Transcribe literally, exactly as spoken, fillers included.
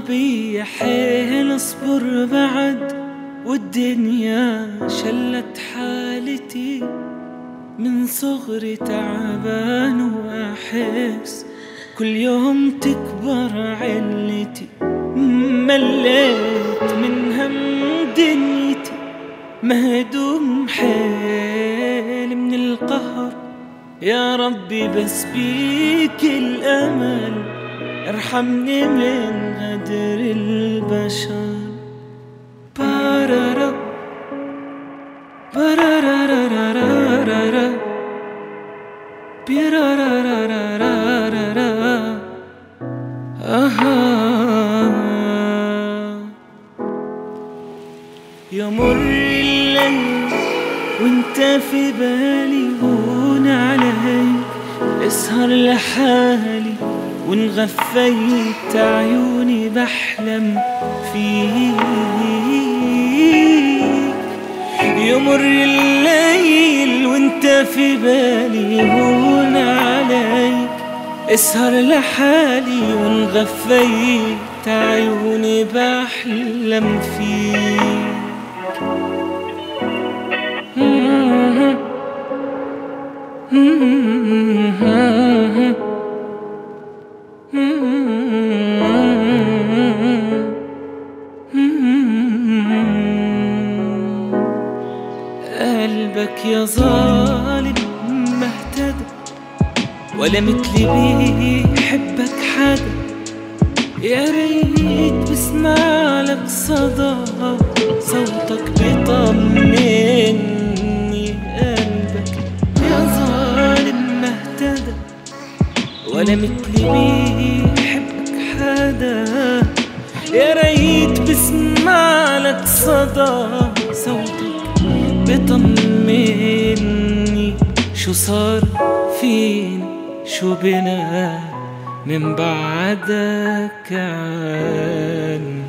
بي حيل اصبر بعد، والدنيا شلت حالتي من صغري تعبان وأحس كل يوم تكبر علتي. مليت من هم دنيتي مهدوم حيل من القهر، يا ربي بس بيك الأمل ارحمني من غدر البشر. بارارا بارارارارارارا بيرارارارارارا آها. يمر الليل وانت في بالي هون عليك، اسهر لحالي وان غفيت عيوني بحلم فيك. يمر الليل وانت في بالي هون عليك، اسهر لحالي وان غفيت عيوني بحلم فيك. قلبك يا ظالم ما اهتدى، ولا مثلي بيحبك حدا. يا ريت بسمع لك صدى صوتك بيطمني. قلبك يا ظالم ما اهتدى، ولا مثلي بيحبك حدا. يا ريت بسمع لك صدى صوتك بطمني. شو صار فينا شو بنا من بعدك عني.